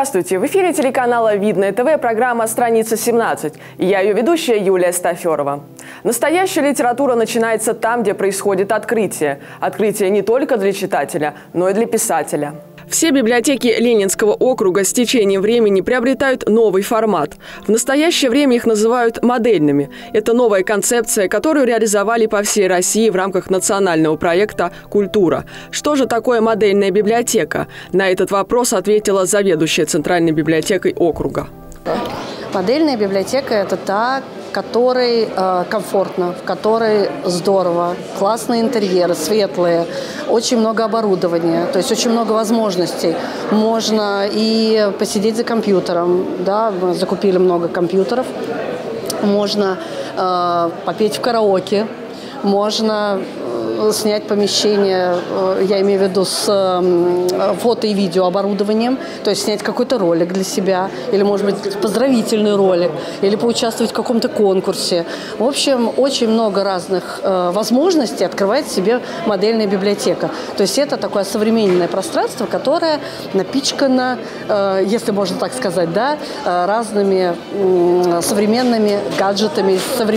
Здравствуйте! В эфире телеканала «Видное ТВ» программа «Страница 17». И я ее ведущая Юлия Стаферова. Настоящая литература начинается там, где происходит открытие. Открытие не только для читателя, но и для писателя. Все библиотеки Ленинского округа с течением времени приобретают новый формат. В настоящее время их называют модельными. Это новая концепция, которую реализовали по всей России в рамках национального проекта «Культура». Что же такое модельная библиотека? На этот вопрос ответила заведующая Центральной библиотекой округа. Модельная библиотека – это та, в которой комфортно, в которой здорово, классные интерьеры, светлые, очень много оборудования, то есть очень много возможностей. Можно и посидеть за компьютером, да, мы закупили много компьютеров, можно попеть в караоке, можно снять помещение, я имею в виду с фото- и видеооборудованием, то есть снять какой-то ролик для себя, или, может быть, поздравительный ролик, или поучаствовать в каком-то конкурсе. В общем, очень много разных возможностей открывает в себе модельная библиотека. То есть это такое современное пространство, которое напичкано, если можно так сказать, да, разными современными гаджетами,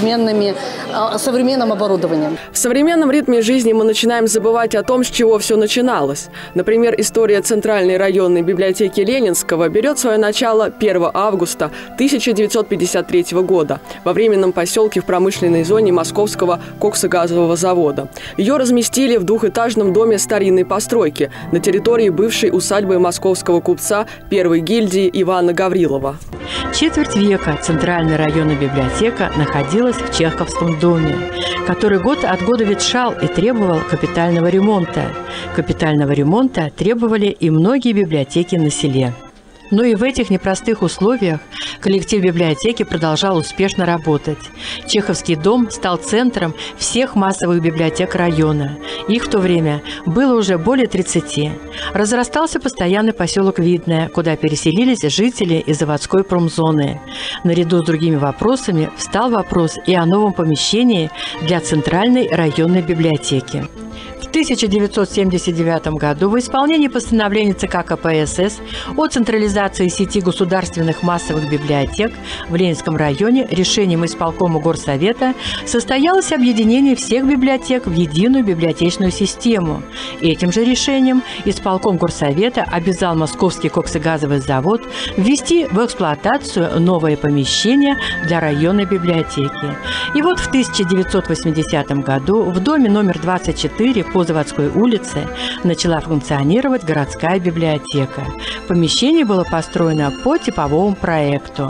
современным оборудованием. В современном ритме жизни мы начинаем забывать о том, с чего все начиналось. Например, история Центральной районной библиотеки Ленинского берет свое начало 1 августа 1953 года во временном поселке в промышленной зоне Московского коксогазового завода. Ее разместили в двухэтажном доме старинной постройки на территории бывшей усадьбы московского купца первой гильдии Ивана Гаврилова. Четверть века Центральная районная библиотека находилась в Чеховском доме, который год от года ветшал и требовал капитального ремонта. Капитального ремонта требовали и многие библиотеки на селе. Но и в этих непростых условиях коллектив библиотеки продолжал успешно работать. Чеховский дом стал центром всех массовых библиотек района. Их в то время было уже более 30. Разрастался постоянный поселок Видное, куда переселились жители из заводской промзоны. Наряду с другими вопросами встал вопрос и о новом помещении для Центральной районной библиотеки. В 1979 году в исполнении постановления ЦК КПСС о централизации сети государственных массовых библиотек в Ленинском районе решением исполкома Горсовета состоялось объединение всех библиотек в единую библиотечную систему. Этим же решением исполком Горсовета обязал Московский коксогазовый завод ввести в эксплуатацию новое помещение для районной библиотеки. И вот в 1980 году в доме номер 24 по Заводской улице начала функционировать городская библиотека. Помещение было построено по типовому проекту.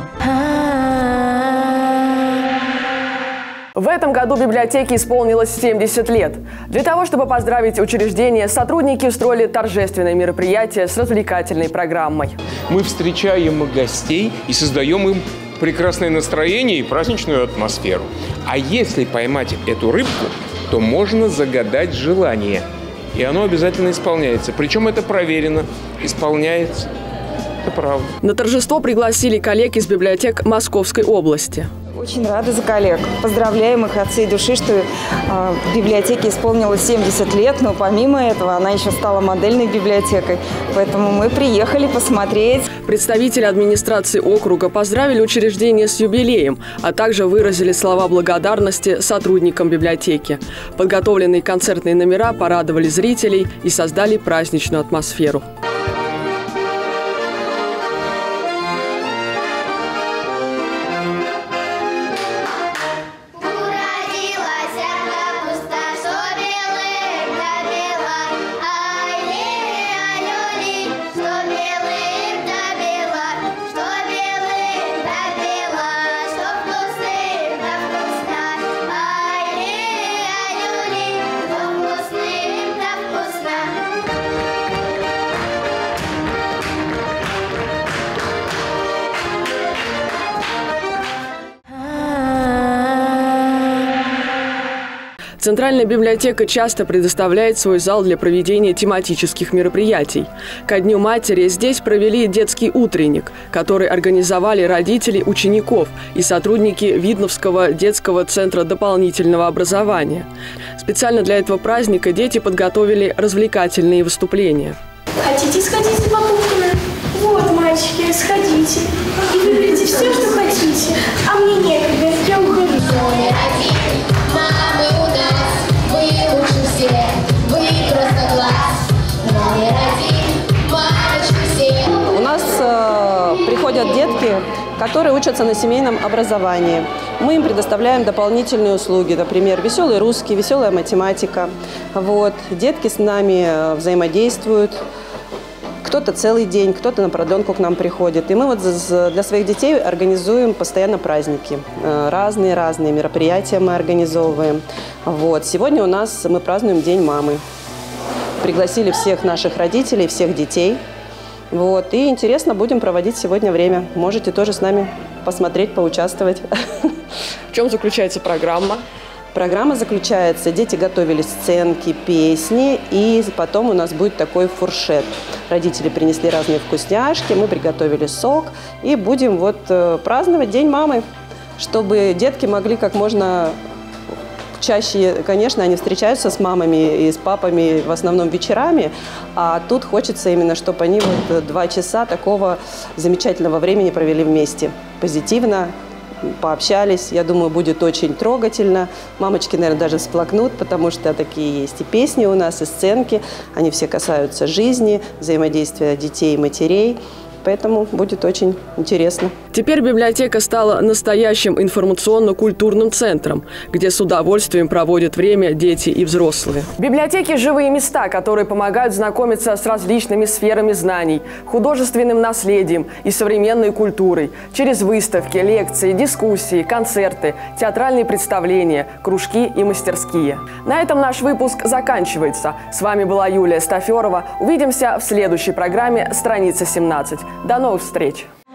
В этом году библиотеке исполнилось 70 лет. Для того, чтобы поздравить учреждение, сотрудники устроили торжественное мероприятие с развлекательной программой. Мы встречаем гостей и создаем им прекрасное настроение и праздничную атмосферу. А если поймать эту рыбку, то можно загадать желание. И оно обязательно исполняется. Причем это проверено. Исполняется. Это правда. На торжество пригласили коллег из библиотек Московской области. Очень рада за коллег. Поздравляем их от всей души, что библиотеке исполнилось 70 лет, но помимо этого она еще стала модельной библиотекой. Поэтому мы приехали посмотреть. Представители администрации округа поздравили учреждение с юбилеем, а также выразили слова благодарности сотрудникам библиотеки. Подготовленные концертные номера порадовали зрителей и создали праздничную атмосферу. Центральная библиотека часто предоставляет свой зал для проведения тематических мероприятий. Ко Дню матери здесь провели детский утренник, который организовали родители учеников и сотрудники Видновского детского центра дополнительного образования. Специально для этого праздника дети подготовили развлекательные выступления. Хотите сходить за покупками? Вот мои мальчики, расходите и выберите все, что хотите. А мне некогда, я ухожу. Мамы у нас, вы лучше всех, вы просто класс. Номер один, мамочки все. У нас приходят детки, которые учатся на семейном образовании. Мы им предоставляем дополнительные услуги, например, веселый русский, веселая математика. Вот. Детки с нами взаимодействуют. Кто-то целый день, кто-то на продленку к нам приходит. И мы вот для своих детей организуем постоянно праздники. Разные мероприятия мы организовываем. Вот. Сегодня у нас мы празднуем День мамы. Пригласили всех наших родителей, всех детей. Вот. И интересно будем проводить сегодня время. Можете тоже с нами посмотреть, поучаствовать. В чем заключается программа? Программа заключается, дети готовили сценки, песни, и потом у нас будет такой фуршет. Родители принесли разные вкусняшки, мы приготовили сок, и будем вот праздновать День мамы, чтобы детки могли как можно чаще, конечно, они встречаются с мамами и с папами в основном вечерами, а тут хочется именно, чтобы они вот 2 часа такого замечательного времени провели вместе, позитивно пообщались. Я думаю, будет очень трогательно. Мамочки, наверное, даже всплакнут, потому что такие есть и песни у нас, и сценки. Они все касаются жизни, взаимодействия детей и матерей. Поэтому будет очень интересно. Теперь библиотека стала настоящим информационно-культурным центром, где с удовольствием проводят время дети и взрослые. Библиотеки – живые места, которые помогают знакомиться с различными сферами знаний, художественным наследием и современной культурой через выставки, лекции, дискуссии, концерты, театральные представления, кружки и мастерские. На этом наш выпуск заканчивается. С вами была Юлия Стаферова. Увидимся в следующей программе «Страница 17». До новых встреч!